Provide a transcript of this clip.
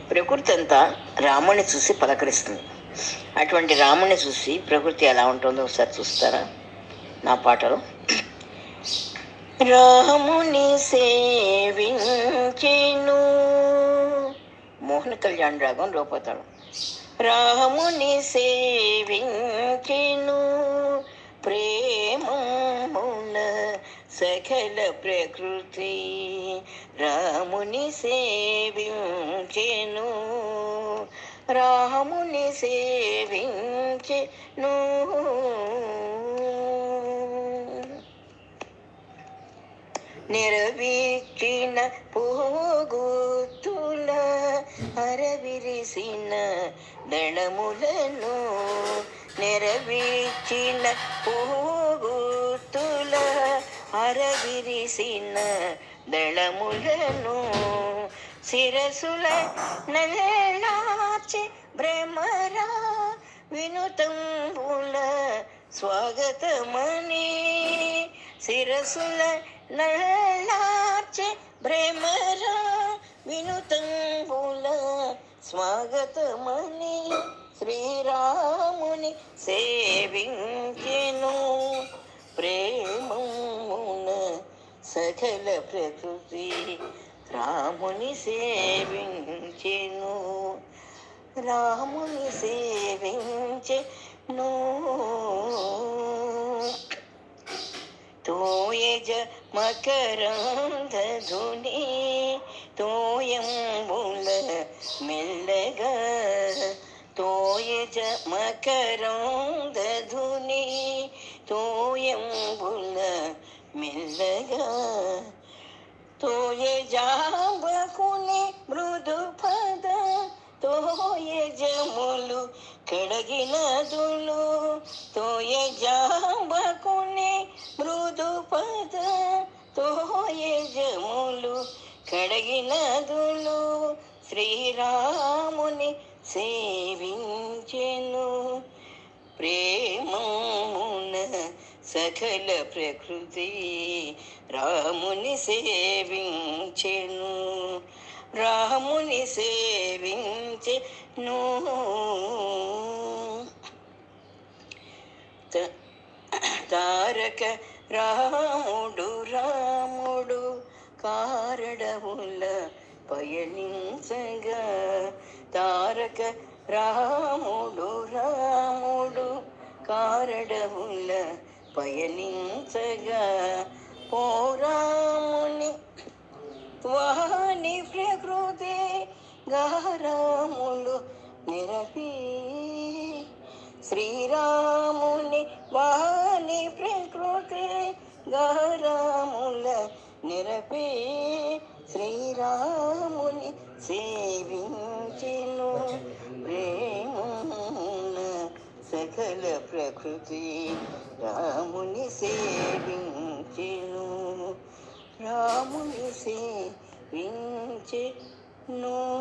ప్రకృతి అంతా రాముని చూసి పలకరిస్తుంది. అటువంటి రాముని చూసి ప్రకృతి ఎలా ఉంటుందో ఒకసారి చూస్తారా నా పాటలో. రాముని సేవించెను, మోహన కళ్యాణ్ రాగం రూపతాళం. రాముని సేవించెను ప్రేమమున సకల ప్రకృతి, రాముని సేవించెను, రాముని సేవించెను. నెరవేర్చిన పోగొత్తుల అరవిరిసిన దళములను, నెరవేర్చిన పోగొత్తుల అరవిరిసిన దళములను, శిరసుల నల్లార్చి భ్రమరా వినుతంబుల స్వాగతమని, శిరసుల నల్లార్చి భ్రమరా వినుతంబుల స్వాగతమని, శ్రీరాముని సేవించెను ప్రేమమున సకల ప్రకృతి, రాముని సేవించెను, రాముని సేవించెను. తోయజ మకరంధధుని తోయంబుల మెల్లగా, తోయజ మకరంధధుని తోయంబుల మెల్లగా, తోయజాంబకుని మృదు పద తోయజములు కడగినదులు, తోయజాంబకుని మృదు పద తోయజములు కడగినదులు, శ్రీరాముని సేవించెను ప్రేమమున సకల ప్రకృతి, రాముని సేవించెను, రాముని సేవించెను. తారక రాముడు రాముడు కారడవుల పయనించగా, తారక రాముడు రాముడు కారడవుల పయనించగా, పోరాముని వాని ప్రకృతి గారాములు నిరపి, శ్రీరాముని వాని ప్రకృతి గారాముల నిరపి, శ్రీరాముని సేవించెను ప్రేమమున సకల ప్రకృతి, రాముని సేవించెను, రాముని సేవించెను.